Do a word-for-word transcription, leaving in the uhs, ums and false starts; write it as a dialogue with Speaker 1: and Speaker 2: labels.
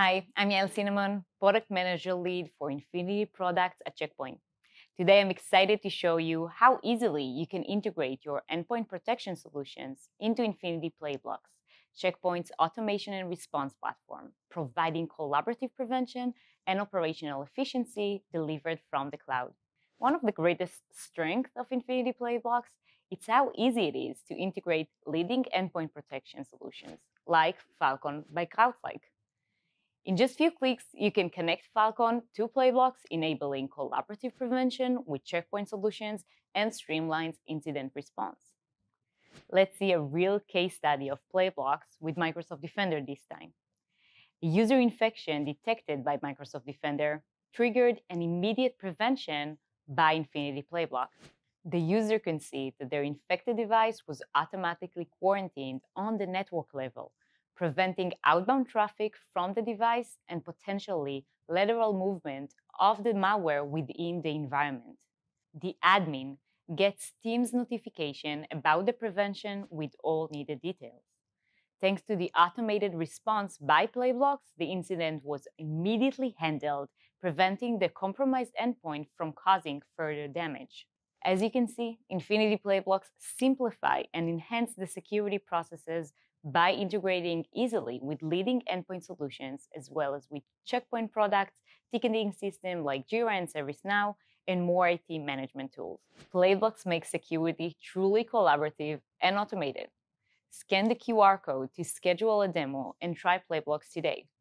Speaker 1: Hi, I'm Yael Cinamon, Product Manager Lead for Infinity Products at Checkpoint. Today, I'm excited to show you how easily you can integrate your endpoint protection solutions into Infinity Playblocks, Checkpoint's automation and response platform, providing collaborative prevention and operational efficiency delivered from the cloud. One of the greatest strengths of Infinity Playblocks is how easy it is to integrate leading endpoint protection solutions, like Falcon by CrowdStrike. In just few clicks, you can connect Falcon to Playblocks, enabling collaborative prevention with Checkpoint solutions and streamlines incident response. Let's see a real case study of Playblocks with Microsoft Defender this time. A user infection detected by Microsoft Defender triggered an immediate prevention by Infinity Playblocks. The user can see that their infected device was automatically quarantined on the network level, preventing outbound traffic from the device and potentially lateral movement of the malware within the environment. The admin gets Teams notification about the prevention with all needed details. Thanks to the automated response by Playblocks, the incident was immediately handled, preventing the compromised endpoint from causing further damage. As you can see, Infinity Playblocks simplify and enhance the security processes by integrating easily with leading endpoint solutions, as well as with Checkpoint products, ticketing systems like Jira and ServiceNow, and more I T management tools. Playblocks make security truly collaborative and automated. Scan the Q R code to schedule a demo and try Playblocks today.